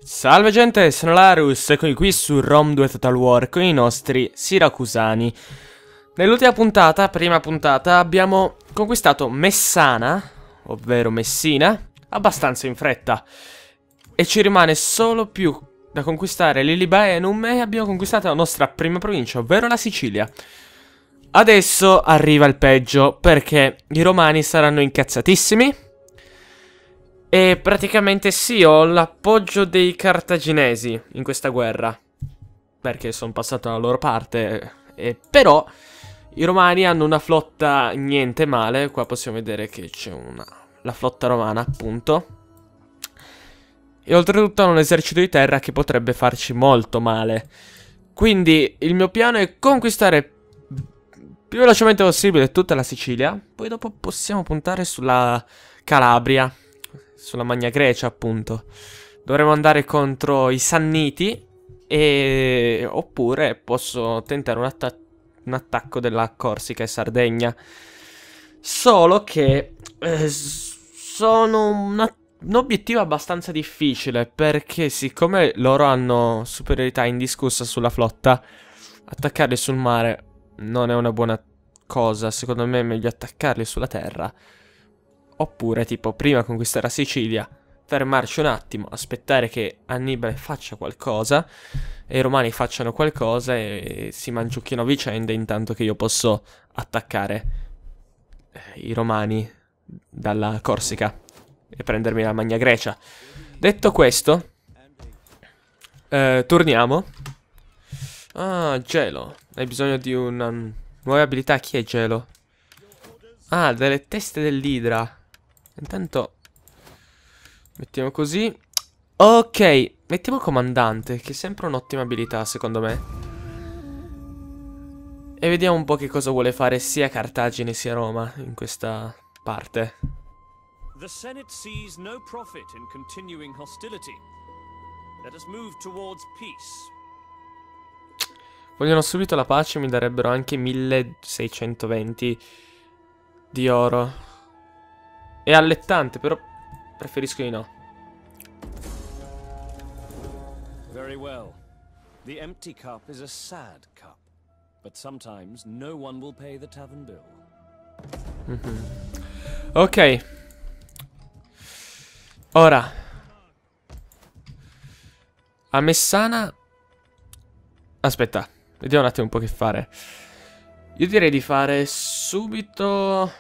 Salve gente, sono Larus, eccomi qui su Rome 2 Total War con i nostri siracusani. Nell'ultima puntata, prima puntata, abbiamo conquistato Messana, ovvero Messina, abbastanza in fretta. E ci rimane solo più da conquistare Lilybaenum e abbiamo conquistato la nostra prima provincia, ovvero la Sicilia. Adesso arriva il peggio, perché i romani saranno incazzatissimi. E praticamente sì, ho l'appoggio dei cartaginesi in questa guerra, perché sono passato dalla loro parte. Però i romani hanno una flotta niente male. Qua possiamo vedere che c'è la flotta romana, appunto. E oltretutto hanno un esercito di terra che potrebbe farci molto male. Quindi il mio piano è conquistare più velocemente possibile tutta la Sicilia. Poi dopo possiamo puntare sulla Calabria, sulla Magna Grecia, appunto. Dovremo andare contro i Sanniti. Oppure posso tentare un attacco della Corsica e Sardegna. Solo che sono un obiettivo abbastanza difficile, perché siccome loro hanno superiorità indiscussa sulla flotta, attaccarli sul mare non è una buona cosa. Secondo me è meglio attaccarli sulla terra. Oppure, tipo, prima conquistare la Sicilia, fermarci un attimo, aspettare che Annibale faccia qualcosa e i romani facciano qualcosa e si mangiucchino a vicenda, intanto che io posso attaccare i romani dalla Corsica e prendermi la Magna Grecia. Detto questo, torniamo. Ah, Gelo. Hai bisogno di una nuova abilità. Chi è Gelo? Ah, delle teste dell'Idra. Intanto mettiamo così. Ok, mettiamo comandante, che è sempre un'ottima abilità secondo me. E vediamo un po' che cosa vuole fare sia Cartagine sia Roma in questa parte. The Senate sees no profit in continuing hostility. Let us move towards peace. Vogliono subito la pace, mi darebbero anche 1620 di oro. È allettante, però preferisco di no. Very well. The empty cup is a sad cup, but sometimes no one will pay the tavern bill. Ok. Ora, a Messana. Aspetta, vediamo un attimo un po' che fare. Io direi di fare subito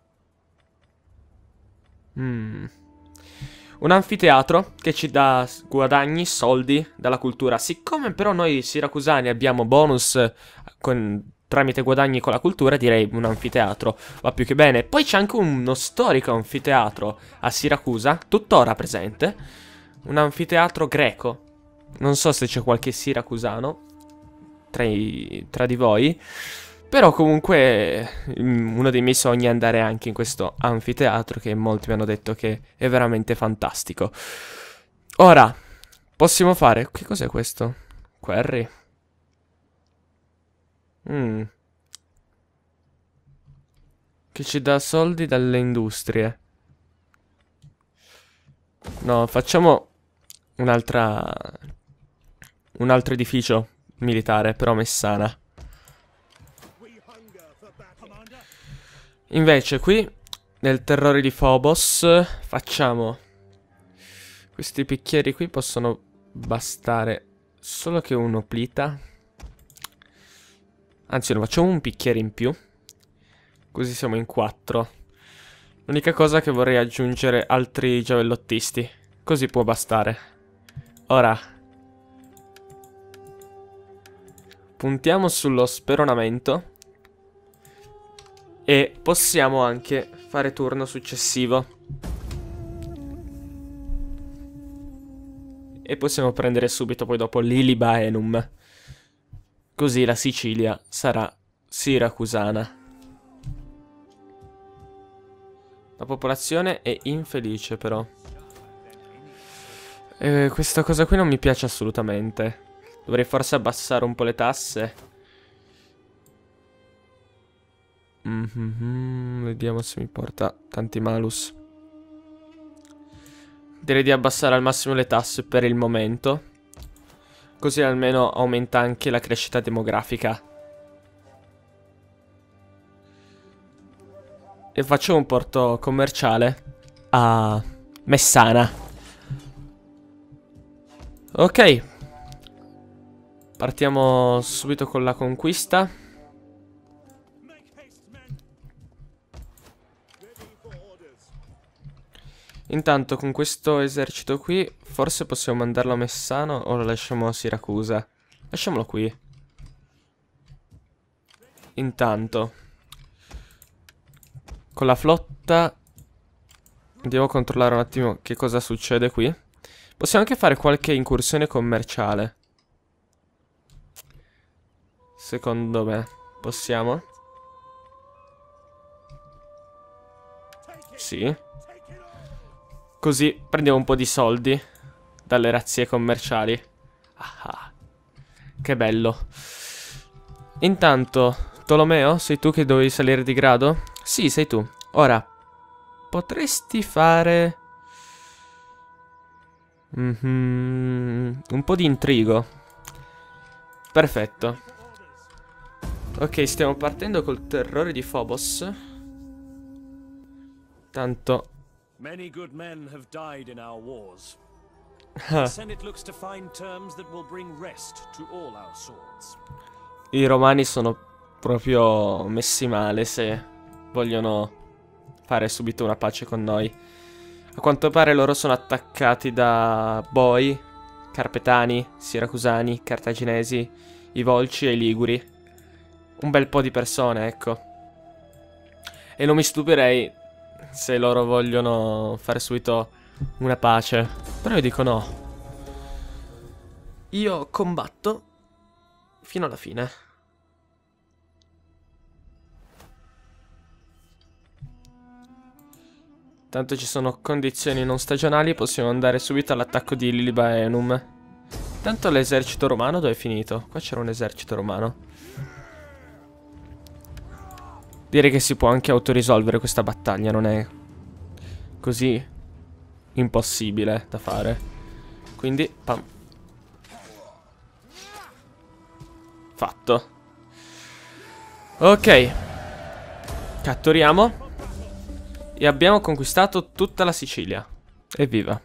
un anfiteatro che ci dà guadagni, soldi dalla cultura. Siccome però noi siracusani abbiamo bonus tramite guadagni con la cultura, direi un anfiteatro va più che bene. Poi c'è anche uno storico anfiteatro a Siracusa, tuttora presente. Un anfiteatro greco. Non so se c'è qualche siracusano tra di voi. Però comunque uno dei miei sogni è andare anche in questo anfiteatro, che molti mi hanno detto che è veramente fantastico. Ora, possiamo fare. Che cos'è questo? Quarry. Che ci dà soldi dalle industrie. No, facciamo un altro edificio militare, però Messana. Invece qui, nel terrore di Phobos, facciamo. Questi picchieri qui possono bastare solo che uno plita. Anzi, ne facciamo un picchiere in più. Così siamo in 4. L'unica cosa è che vorrei aggiungere altri giavellottisti. Così può bastare. Ora puntiamo sullo speronamento. E possiamo anche fare turno successivo. E possiamo prendere subito poi dopo Lilybaenum. Così la Sicilia sarà siracusana. La popolazione è infelice però. Questa cosa qui non mi piace assolutamente. Dovrei forse abbassare un po' le tasse. Vediamo se mi porta tanti malus. Direi di abbassare al massimo le tasse per il momento. Così almeno aumenta anche la crescita demografica. E faccio un porto commerciale a Messana. Ok. Partiamo subito con la conquista. Intanto con questo esercito qui forse possiamo mandarlo a Messano o lo lasciamo a Siracusa? Lasciamolo qui. Intanto con la flotta andiamo a controllare un attimo che cosa succede qui. Possiamo anche fare qualche incursione commerciale. Secondo me possiamo? Sì. Così prendiamo un po' di soldi dalle razzie commerciali. Ah, che bello. Intanto, Tolomeo, sei tu che dovevi salire di grado? Sì, sei tu. Ora, potresti fare... un po' di intrigo. Perfetto. Ok, stiamo partendo col terrore di Phobos. Tanto... Many good men have died in our wars. The Senate looks to find terms that will bring rest to all our swords. I romani sono proprio messi male se vogliono fare subito una pace con noi. A quanto pare loro sono attaccati da Boi, Carpetani, Siracusani, Cartaginesi, i Volci e i Liguri. Un bel po' di persone, ecco. E non mi stupirei se loro vogliono fare subito una pace. Però io dico no. Io combatto fino alla fine. Tanto ci sono condizioni non stagionali, possiamo andare subito all'attacco di Lilibaenum. Tanto l'esercito romano dove è finito? Qua c'era un esercito romano. Direi che si può anche autorisolvere questa battaglia, non è così impossibile da fare. Quindi, pam. Fatto. Ok. Catturiamo. E abbiamo conquistato tutta la Sicilia. Evviva.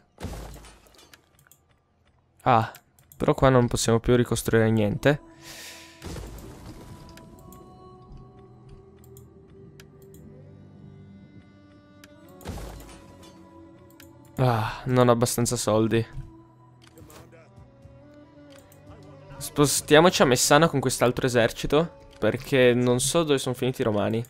Ah, però qua non possiamo più ricostruire niente. Ah, non ho abbastanza soldi. Spostiamoci a Messana con quest'altro esercito, perché non so dove sono finiti i romani.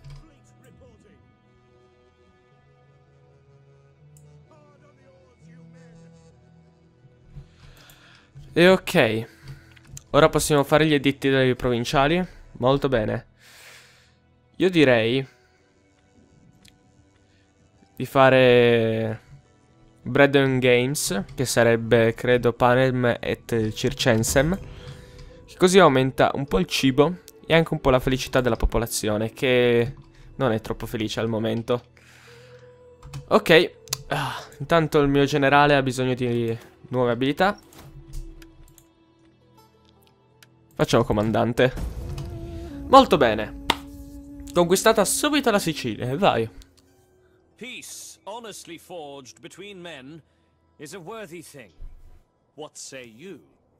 E ok. Ora possiamo fare gli editti dei provinciali. Molto bene. Io direi di fare Bredon Games, che sarebbe, credo, Panem et Circensem, che così aumenta un po' il cibo e anche un po' la felicità della popolazione, che non è troppo felice al momento. Ok, intanto il mio generale ha bisogno di nuove abilità. Facciamo comandante. Molto bene. Conquistata subito la Sicilia, vai. Peace, honestly forged between men, is a worthy thing. What say you?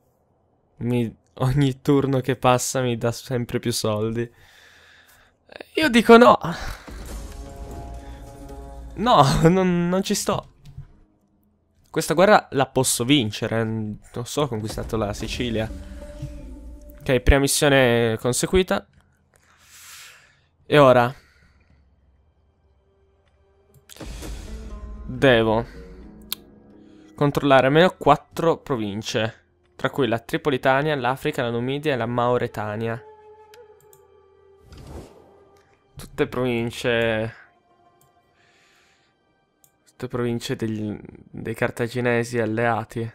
Ogni turno che passa mi dà sempre più soldi. Io dico no. No, non ci sto. Questa guerra la posso vincere. Non so, ho conquistato la Sicilia. Ok, prima missione conseguita. E ora devo controllare almeno 4 province, tra cui la Tripolitania, l'Africa, la Numidia e la Mauretania. Tutte province dei cartaginesi alleati.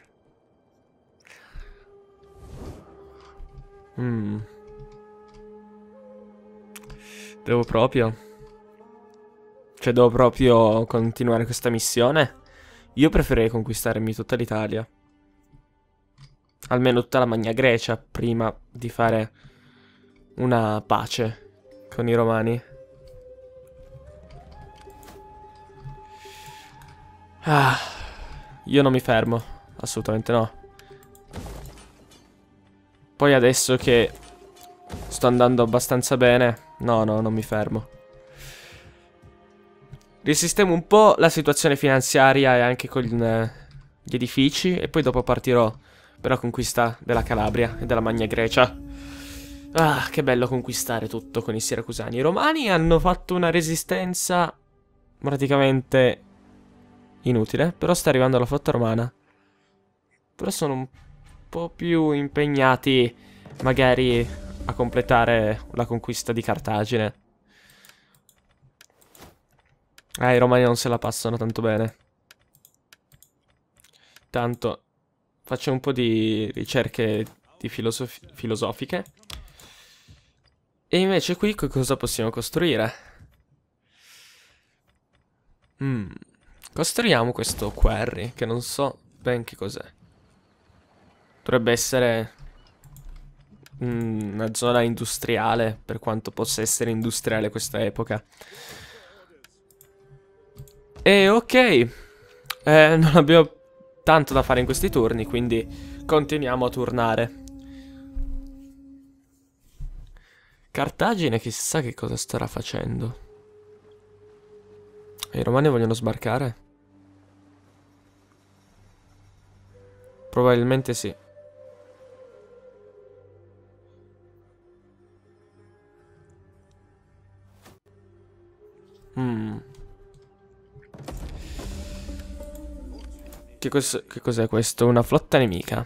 Devo proprio... Cioè, devo proprio continuare questa missione? Io preferirei conquistarmi tutta l'Italia. Almeno tutta la Magna Grecia, prima di fare una pace con i Romani. Ah, io non mi fermo, assolutamente no. Poi adesso che sto andando abbastanza bene, no, non mi fermo. Risistemo un po' la situazione finanziaria e anche con gli edifici, e poi dopo partirò per la conquista della Calabria e della Magna Grecia. Ah, che bello conquistare tutto con i siracusani. I romani hanno fatto una resistenza praticamente inutile, però sta arrivando la flotta romana. Però sono un po' più impegnati magari a completare la conquista di Cartagine. I romani non se la passano tanto bene. Tanto faccio un po' di ricerche di filosofiche. E invece qui cosa possiamo costruire? Costruiamo questo quarry, che non so ben che cos'è. Dovrebbe essere una zona industriale, per quanto possa essere industriale questa epoca. E ok, non abbiamo tanto da fare in questi turni, quindi continuiamo a turnare. Cartagine chissà che cosa starà facendo. I romani vogliono sbarcare? Probabilmente sì. Che cos'è questo? Una flotta nemica.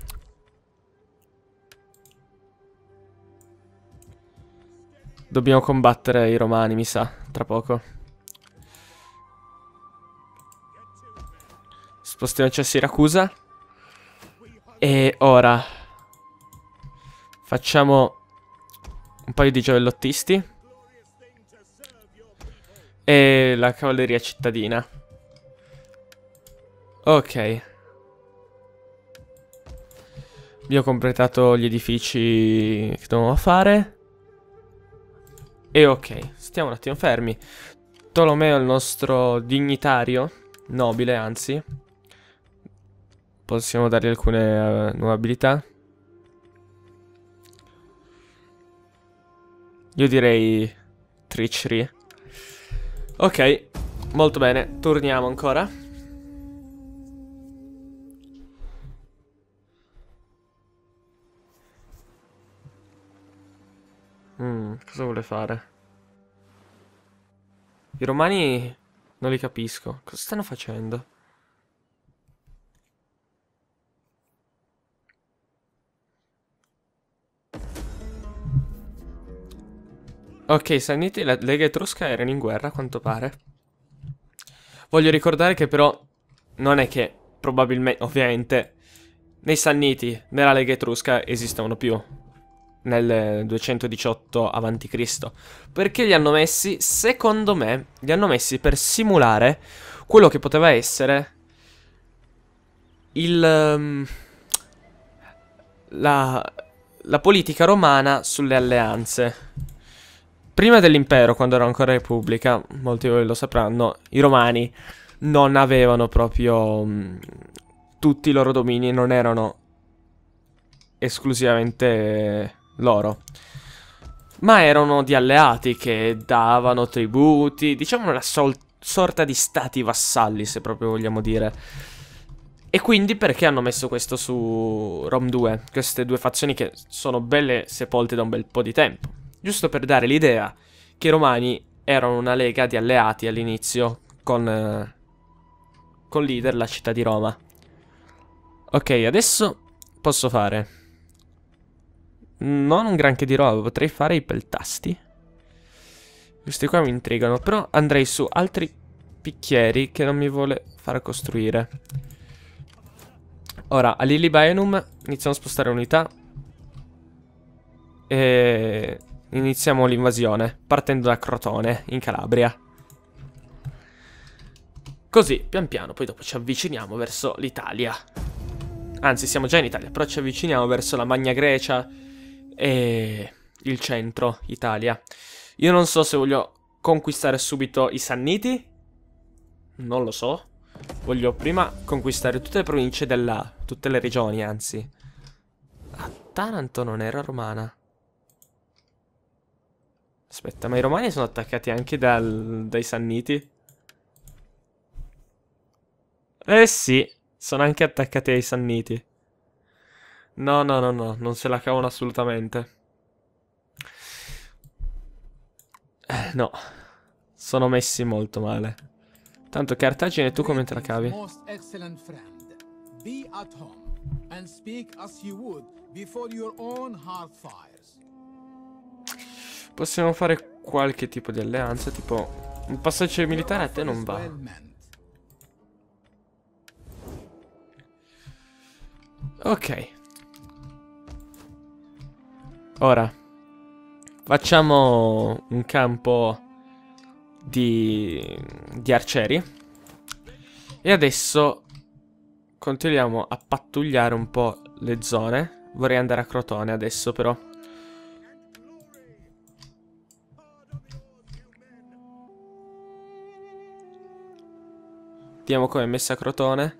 Dobbiamo combattere i romani, mi sa, tra poco. Spostiamoci a Siracusa. E ora facciamo un paio di giavellottisti e la cavalleria cittadina. Ok. Abbiamo completato gli edifici che dovevamo fare. E ok, stiamo un attimo fermi. Tolomeo è il nostro dignitario, nobile anzi. Possiamo dargli alcune nuove abilità. Io direi treachery. Ok, molto bene, torniamo ancora. Cosa vuole fare? I romani non li capisco. Cosa stanno facendo? Ok, Sanniti, la Lega Etrusca erano in guerra, a quanto pare. Voglio ricordare che però non è che probabilmente, ovviamente, nei Sanniti nella Lega Etrusca esistevano più nel 218 a.C. Perché li hanno messi, secondo me, li hanno messi per simulare quello che poteva essere la politica romana sulle alleanze. Prima dell'impero, quando era ancora repubblica, molti di voi lo sapranno, i romani non avevano proprio tutti i loro domini, non erano esclusivamente loro, ma erano di alleati che davano tributi, diciamo una sorta di stati vassalli, se proprio vogliamo dire. E quindi perché hanno messo questo su Rom 2? Queste due fazioni che sono belle sepolte da un bel po' di tempo. Giusto per dare l'idea che i romani erano una lega di alleati all'inizio con leader la città di Roma. Ok, adesso posso fare non un granché di roba, potrei fare i peltasti. Questi qua mi intrigano, però andrei su altri picchieri che non mi vuole far costruire. Ora, a Lilibaenum iniziamo a spostare unità e iniziamo l'invasione partendo da Crotone, in Calabria. Così, pian piano, poi dopo ci avviciniamo verso l'Italia. Anzi, siamo già in Italia, però ci avviciniamo verso la Magna Grecia e il centro Italia. Io non so se voglio conquistare subito i Sanniti. Non lo so. Voglio prima conquistare tutte le province tutte le regioni, anzi. Ah, Taranto non era romana. Aspetta, ma i romani sono attaccati anche dai Sanniti? Eh sì, sono anche attaccati ai Sanniti. No, no, no, no, non se la cavano assolutamente. No, sono messi molto male. Tanto Cartagine, tu come te la cavi? Most excellent friend, be at home and speak as you would before your own heart fires. Possiamo fare qualche tipo di alleanza, tipo un passaggio militare a te non va. Ok. Ora facciamo un campo di arcieri. E adesso continuiamo a pattugliare un po' le zone. Vorrei andare a Crotone adesso però. Vediamo come è messa Crotone.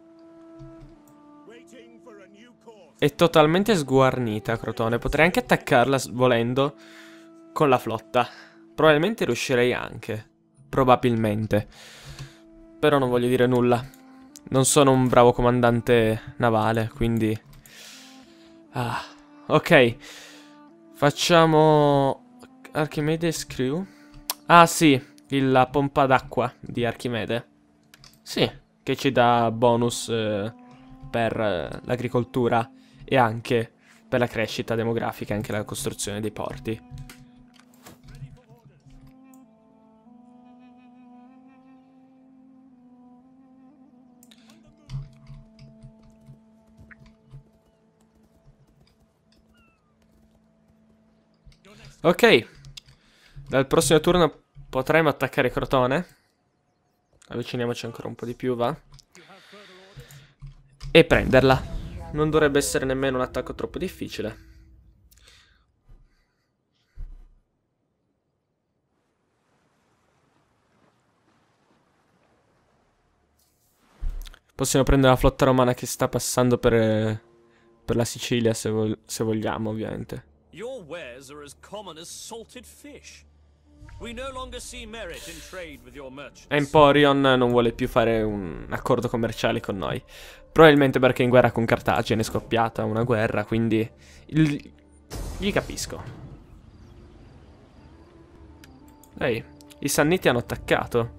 È totalmente sguarnita Crotone. Potrei anche attaccarla volendo con la flotta. Probabilmente riuscirei anche. Probabilmente. Però non voglio dire nulla. Non sono un bravo comandante navale, quindi... Ah, ok. Facciamo... Archimedes Crew. Ah sì, la pompa d'acqua di Archimede. Sì, che ci dà bonus per l'agricoltura e anche per la crescita demografica e anche la costruzione dei porti. Ok, dal prossimo turno potremo attaccare Crotone. Avviciniamoci ancora un po' di più, va? E prenderla. Non dovrebbe essere nemmeno un attacco troppo difficile. Possiamo prendere la flotta romana che sta passando per la Sicilia, se vogliamo, ovviamente. Your wares are as common as salted fish. We no longer see merit in trade with your merchants. Emporion non vuole più fare un accordo commerciale con noi. Probabilmente perché è in guerra con Cartagine, è scoppiata una guerra, quindi gli capisco. Ehi, i Sanniti hanno attaccato.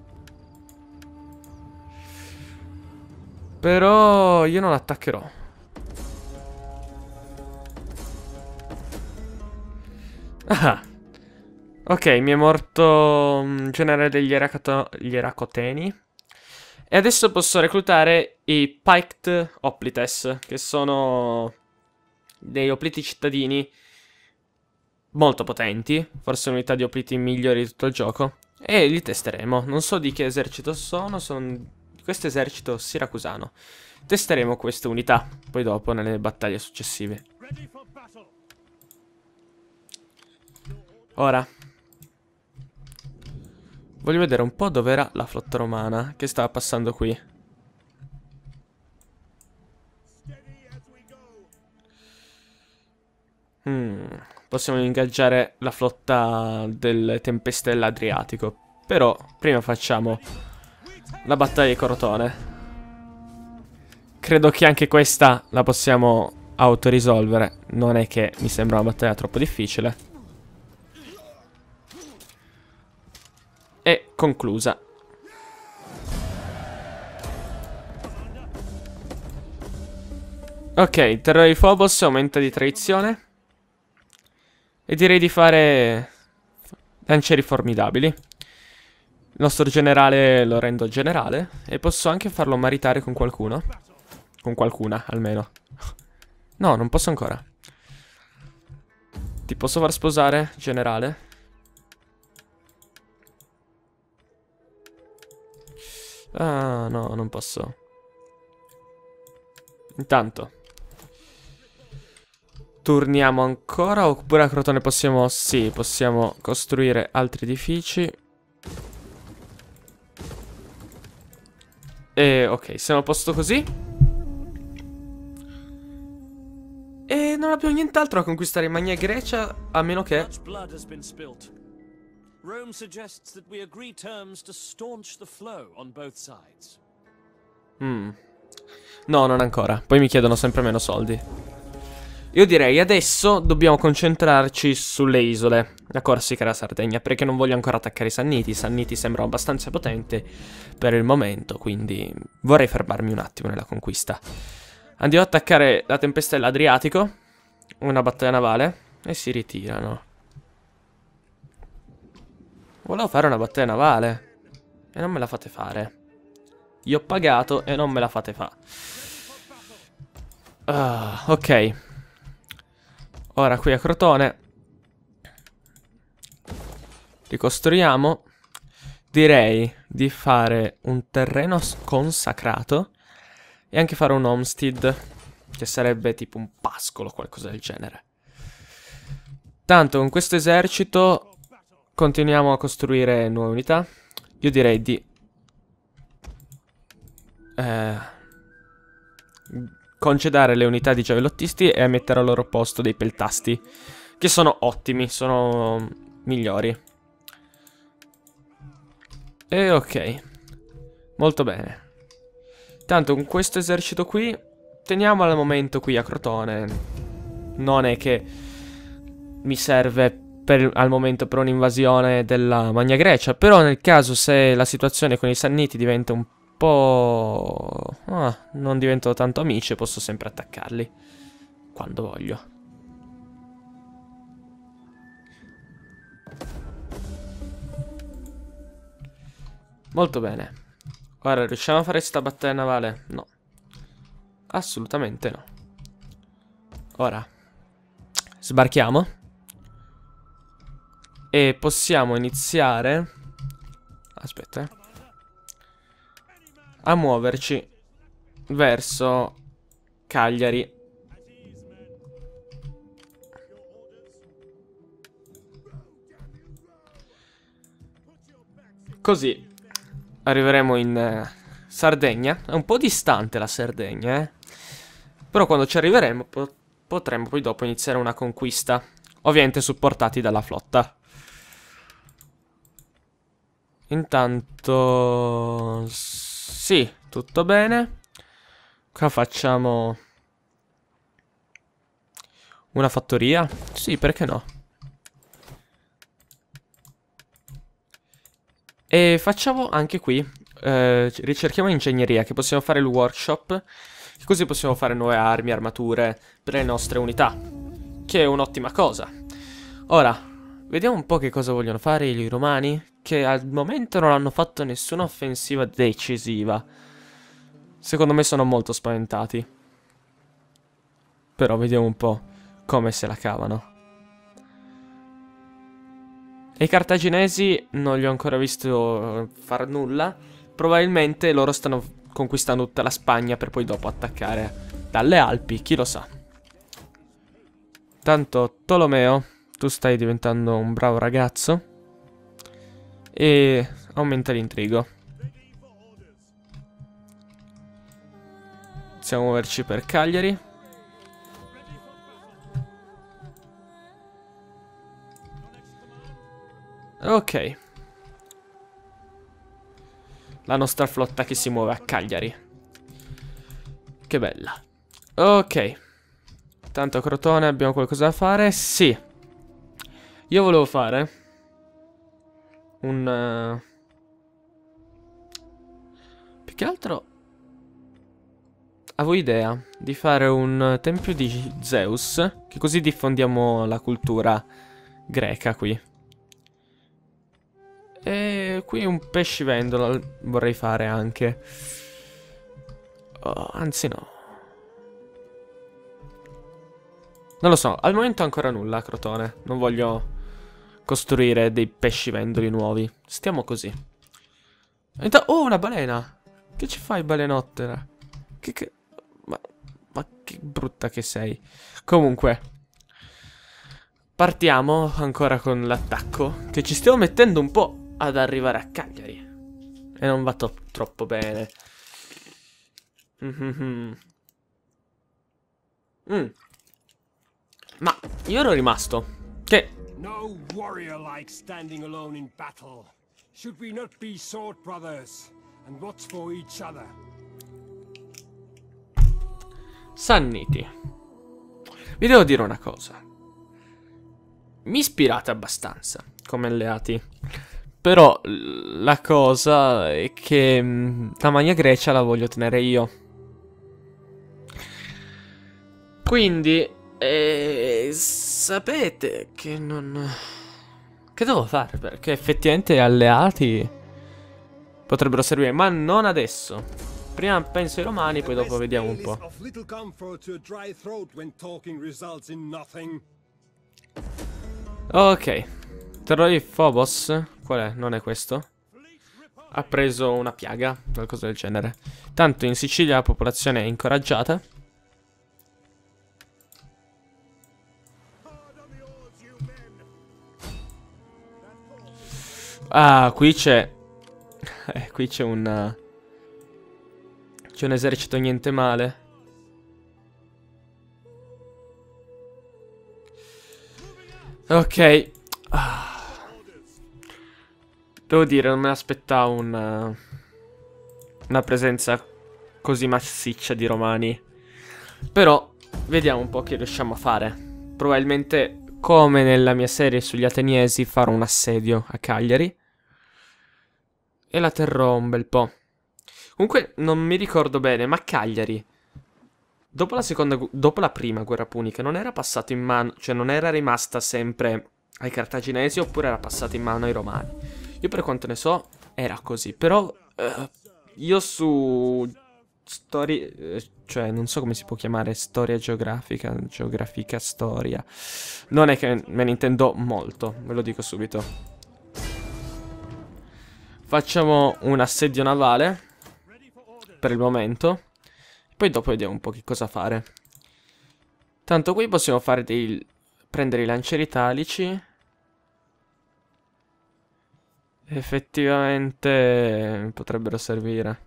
Però io non attaccherò. Ah, ok, mi è morto un generale degli Eracoteni. E adesso posso reclutare i Piked Hoplites, che sono dei opliti cittadini molto potenti, forse unità di opliti migliori di tutto il gioco. E li testeremo. Non so di che esercito sono di questo esercito siracusano. Testeremo queste unità, poi dopo nelle battaglie successive. Ora voglio vedere un po' dove era la flotta romana che stava passando qui. Possiamo ingaggiare la flotta delle tempeste dell'Adriatico. Però prima facciamo la battaglia di Crotone. Credo che anche questa la possiamo autorisolvere. Non è che mi sembra una battaglia troppo difficile. E conclusa. Ok, il terrore di Phobos aumenta di traizione. E direi di fare lancieri formidabili. Il nostro generale lo rendo generale. E posso anche farlo maritare con qualcuno. Con qualcuna, almeno. No, non posso ancora. Ti posso far sposare, generale? Ah, no, non posso. Intanto turniamo ancora. Oppure a Crotone possiamo... Sì, possiamo costruire altri edifici. E ok, siamo a posto così. E non abbiamo nient'altro a conquistare in Magna Grecia, a meno che... Much blood has been spilt. Rome suggests that we agree terms to staunch the flow on both sides. No, non ancora. Poi mi chiedono sempre meno soldi. Io direi adesso dobbiamo concentrarci sulle isole, la Corsica e la Sardegna, perché non voglio ancora attaccare i Sanniti. I Sanniti sembrano abbastanza potenti per il momento, quindi vorrei fermarmi un attimo nella conquista. Andiamo ad attaccare la tempesta dell'Adriatico, una battaglia navale, e si ritirano. Volevo fare una battaglia navale e non me la fate fare. Io ho pagato e non me la fate fare. Ok. Ora qui a Crotone ricostruiamo. Direi di fare un terreno consacrato e anche fare un homestead, che sarebbe tipo un pascolo o qualcosa del genere. Tanto con questo esercito continuiamo a costruire nuove unità. Io direi di concedere le unità di giavellottisti e mettere al loro posto dei peltasti, che sono ottimi, sono migliori. E ok, molto bene. Tanto con questo esercito qui teniamo al momento qui a Crotone. Non è che mi serve al momento per un'invasione della Magna Grecia, però nel caso se la situazione con i Sanniti diventa un po'... non diventano tanto amici, posso sempre attaccarli quando voglio. Molto bene. Ora riusciamo a fare sta battaglia navale? No, assolutamente no. Ora sbarchiamo e possiamo iniziare. Aspetta, a muoverci verso Cagliari. Così arriveremo in Sardegna. È un po' distante la Sardegna, però quando ci arriveremo potremo poi dopo iniziare una conquista, ovviamente supportati dalla flotta. Intanto sì, tutto bene. Qua facciamo una fattoria. Sì, perché no? E facciamo anche qui ricerchiamo ingegneria, che possiamo fare il workshop, così possiamo fare nuove armi, armature per le nostre unità, che è un'ottima cosa. Ora vediamo un po' che cosa vogliono fare i romani, che al momento non hanno fatto nessuna offensiva decisiva. Secondo me sono molto spaventati. Però vediamo un po' come se la cavano. E i cartaginesi non li ho ancora visto far nulla. Probabilmente loro stanno conquistando tutta la Spagna per poi dopo attaccare dalle Alpi, chi lo sa. Tanto Tolomeo, tu stai diventando un bravo ragazzo e aumenta l'intrigo. Possiamo muoverci per Cagliari. Ok. La nostra flotta che si muove a Cagliari. Che bella. Ok. Tanto a Crotone abbiamo qualcosa da fare? Sì. Io volevo fare un... più che altro... avevo idea di fare un tempio di Zeus, che così diffondiamo la cultura greca qui. E qui un pescivendolo vorrei fare anche. Oh, anzi no. Non lo so, al momento ancora nulla a Crotone. Non voglio costruire dei pescivendoli nuovi. Stiamo così. Oh, una balena. Che ci fai, balenottera? Ma che brutta che sei. Comunque, partiamo ancora con l'attacco, che ci stiamo mettendo un po' ad arrivare a Cagliari. E non va troppo bene. Ma io ero rimasto che... No warrior like standing alone in battle. Should we not be sword brothers and watch for each other? Sanniti, vi devo dire una cosa. Mi ispirate abbastanza come alleati. Però la cosa è che la Magna Grecia la voglio tenere io. Quindi sapete che non... Che devo fare? Perché effettivamente alleati potrebbero servire, ma non adesso. Prima penso ai romani, poi dopo vediamo un po'. Ok. Terrore di Phobos. Qual è? Non è questo? Ha preso una piaga, qualcosa del genere. Tanto in Sicilia la popolazione è incoraggiata. Ah, qui c'è... qui c'è un... C'è un esercito niente male. Ok. Devo dire, non me l'aspettavo una presenza così massiccia di romani. Però, vediamo un po' che riusciamo a fare. Probabilmente, come nella mia serie sugli Ateniesi, farò un assedio a Cagliari. E la terrò un bel po'. Comunque, non mi ricordo bene, ma Cagliari, dopo la prima guerra punica, non era passato in mano, cioè non era rimasta sempre ai cartaginesi, oppure era passata in mano ai romani. Io per quanto ne so, era così. Però, io su storia, cioè non so come si può chiamare, storia geografica, storia, non è che me ne intendo molto, ve lo dico subito. Facciamo un assedio navale per il momento. Poi dopo vediamo un po' che cosa fare. Tanto qui possiamo fare prendere i lancieri italici. Effettivamente potrebbero servire.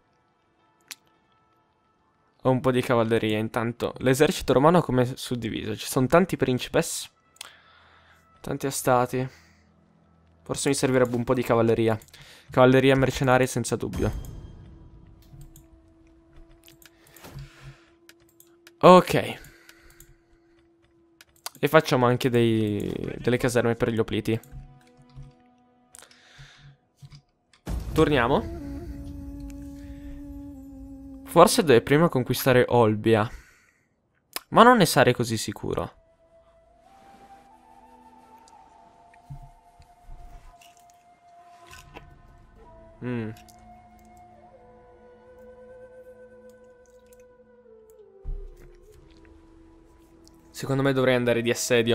Ho un po' di cavalleria. Intanto l'esercito romano come è suddiviso? Ci sono tanti principes, tanti astati. Forse mi servirebbe un po' di cavalleria. Cavalleria mercenaria senza dubbio. Ok. E facciamo anche delle caserme per gli opliti. Torniamo. Forse deve prima conquistare Olbia. Ma non ne sarei così sicuro. Secondo me dovrei andare di assedio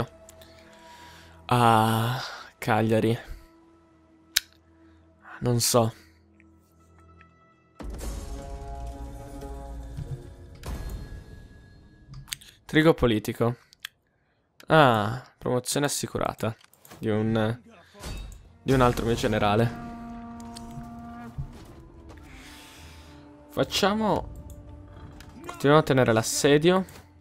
a Cagliari. Non so. Trigo politico. Ah, promozione assicurata di un altro mio generale. Continuiamo a tenere l'assedio.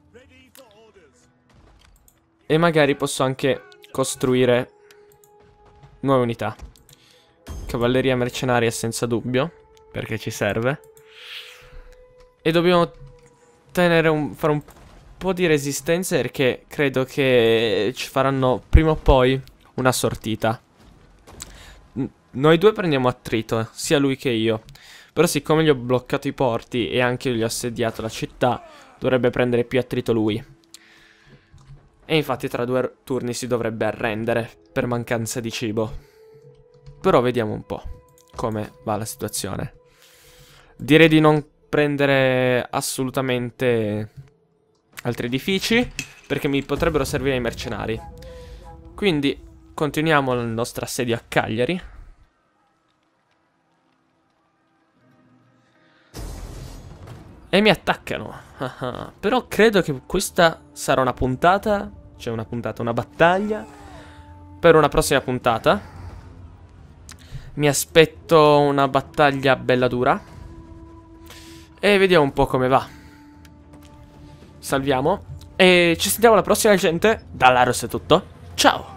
E magari posso anche costruire nuove unità. Cavalleria mercenaria senza dubbio, perché ci serve. E dobbiamo fare un po' di resistenza, perché credo che ci faranno prima o poi una sortita. Noi due prendiamo attrito, sia lui che io. Però siccome gli ho bloccato i porti e anche gli ho assediato la città, dovrebbe prendere più attrito lui. E infatti tra 2 turni si dovrebbe arrendere per mancanza di cibo. Però vediamo un po' come va la situazione. Direi di non prendere assolutamente altri edifici, perché mi potrebbero servire i mercenari. Quindi continuiamo il nostro assedio a Cagliari. E mi attaccano. Però credo che questa sarà una puntata. Cioè una battaglia per una prossima puntata. Mi aspetto una battaglia bella dura. E vediamo un po' come va. Salviamo. E ci sentiamo alla prossima, gente. Da Laros è tutto. Ciao.